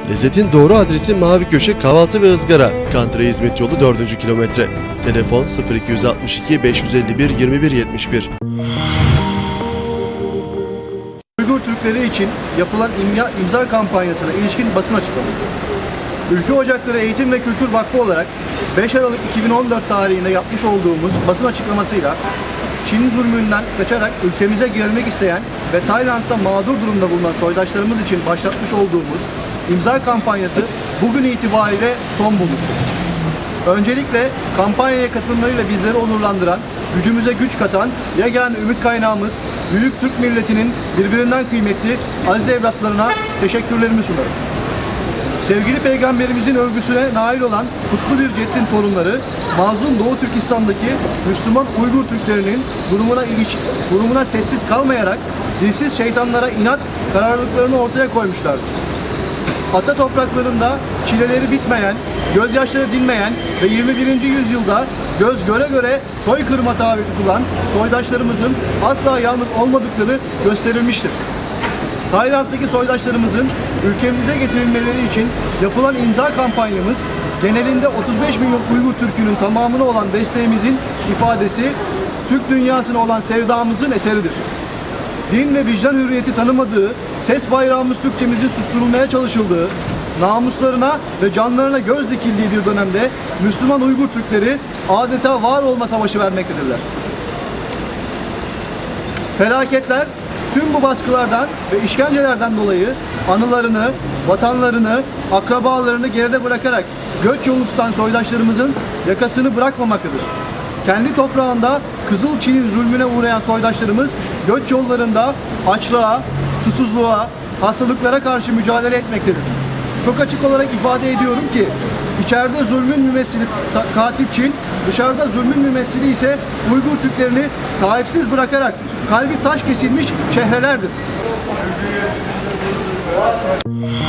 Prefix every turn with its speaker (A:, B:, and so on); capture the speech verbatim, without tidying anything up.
A: Lezzetin doğru adresi Mavi Köşe Kahvaltı ve Izgara. Kandıra Hizmet Yolu dördüncü kilometre. Telefon sıfır iki altı iki beş yüz elli bir yirmi bir yetmiş bir.
B: Uygur Türkleri için yapılan imza, imza kampanyasına ilişkin basın açıklaması. Ülke Ocakları Eğitim ve Kültür Vakfı olarak beş Aralık iki bin on dört tarihinde yapmış olduğumuz basın açıklamasıyla Çin zulmünden kaçarak ülkemize gelmek isteyen ve Tayland'da mağdur durumda bulunan soydaşlarımız için başlatmış olduğumuz imza kampanyası bugün itibariyle son bulmuştur. Öncelikle kampanyaya katılımlarıyla bizleri onurlandıran, gücümüze güç katan yegane ümit kaynağımız büyük Türk milletinin birbirinden kıymetli aziz evlatlarına teşekkürlerimi sunarım. Sevgili Peygamberimizin övgüsüne nail olan kutlu bir ceddin torunları, mazlum Doğu Türkistan'daki Müslüman Uygur Türklerinin durumuna, iliş, durumuna sessiz kalmayarak dilsiz şeytanlara inat kararlılıklarını ortaya koymuşlardır. Ata topraklarında çileleri bitmeyen, gözyaşları dinmeyen ve yirmi birinci yüzyılda göz göre göre soykırıma tabi tutulan soydaşlarımızın asla yalnız olmadıkları gösterilmiştir. Tayland'daki soydaşlarımızın ülkemize getirilmeleri için yapılan imza kampanyamız genelinde otuz beş milyon Uygur Türk'ünün tamamına olan desteğimizin ifadesi, Türk dünyasına olan sevdamızın eseridir. Din ve vicdan hürriyeti tanımadığı, ses bayrağımız Türkçemizin susturulmaya çalışıldığı, namuslarına ve canlarına göz dikildiği bir dönemde Müslüman Uygur Türkleri adeta var olma savaşı vermektedirler. Felaketler tüm bu baskılardan ve işkencelerden dolayı anılarını, vatanlarını, akrabalarını geride bırakarak göç yolunu tutan soydaşlarımızın yakasını bırakmamaktadır. Kendi toprağında Kızıl Çin'in zulmüne uğrayan soydaşlarımız göç yollarında açlığa, susuzluğa, hastalıklara karşı mücadele etmektedir. Çok açık olarak ifade ediyorum ki içeride zulmün mümessili katil Çin, dışarıda zulmün mümessili ise Uygur Türklerini sahipsiz bırakarak kalbi taş kesilmiş çehrelerdir.